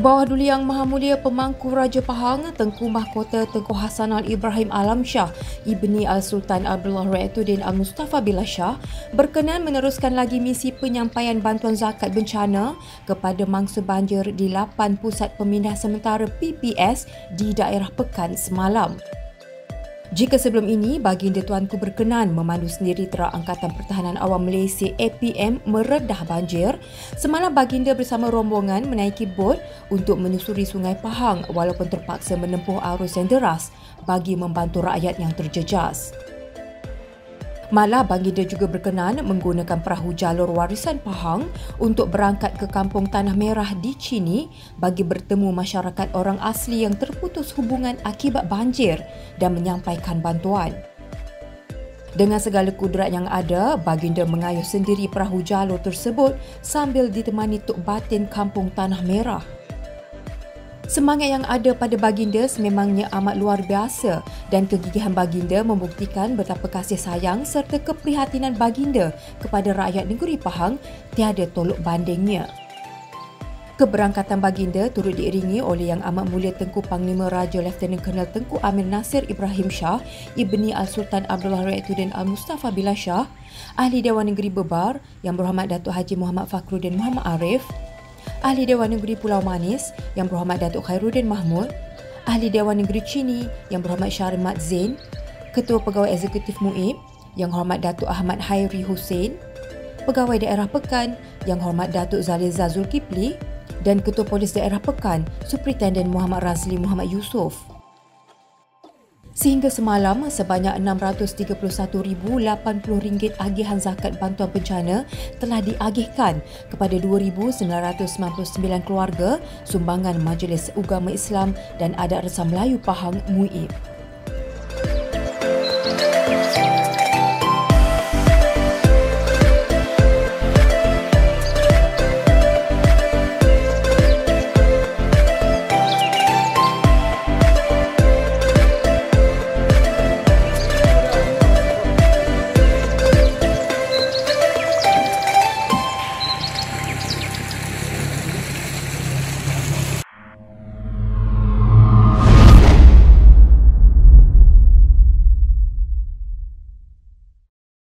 Bawah Duli Yang Maha Mulia Pemangku Raja Pahang, Tengku Mahkota Tengku Hassan Al-Ibrahim Alam Shah, Ibni Al-Sultan Abdullah Ra'ituddin Al-Mustafa Billah Shah berkenan meneruskan lagi misi penyampaian bantuan zakat bencana kepada mangsa banjir di 8 pusat pemindah sementara PPS di daerah Pekan semalam. Jika sebelum ini, Baginda Tuanku berkenan memandu sendiri Tera Angkatan Pertahanan Awam Malaysia APM meredah banjir, semalam Baginda bersama rombongan menaiki bot untuk menyusuri Sungai Pahang walaupun terpaksa menempuh arus yang deras bagi membantu rakyat yang terjejas. Malah Baginda juga berkenan menggunakan perahu jalur warisan Pahang untuk berangkat ke Kampung Tanah Merah di Chini bagi bertemu masyarakat orang asli yang terputus hubungan akibat banjir dan menyampaikan bantuan. Dengan segala kudrat yang ada, Baginda mengayuh sendiri perahu jalur tersebut sambil ditemani Tok Batin Kampung Tanah Merah. Semangat yang ada pada Baginda sememangnya amat luar biasa dan kegigihan Baginda membuktikan betapa kasih sayang serta keprihatinan Baginda kepada rakyat negeri Pahang tiada tolok bandingnya. Keberangkatan Baginda turut diiringi oleh Yang Amat Mulia Tengku Panglima Raja Lieutenant Colonel Tengku Amir Nasir Ibrahim Shah, Ibni Al-Sultan Abdullah Ra'ituddin Al-Mustafa Billah Shah, Ahli Dewan Negeri Bebar Yang Berhormat Datuk Haji Muhammad Fakhruddin Muhammad Arif, Ahli Dewan Negeri Pulau Manis Yang Berhormat Datuk Khairuddin Mahmud, Ahli Dewan Negeri Chini Yang Berhormat Syahrir Mat Zain, Ketua Pegawai Eksekutif MUIB Yang Hormat Datuk Ahmad Hairi Hussein, Pegawai Daerah Pekan Yang Hormat Datuk Zaliza Zulkifli dan Ketua Polis Daerah Pekan Superintenden Muhammad Razli Muhammad Yusof. Sehingga semalam, sebanyak RM631,080 agihan zakat bantuan bencana telah diagihkan kepada 2,999 keluarga sumbangan Majlis Ugama Islam dan Adat Resam Melayu Pahang MUIB.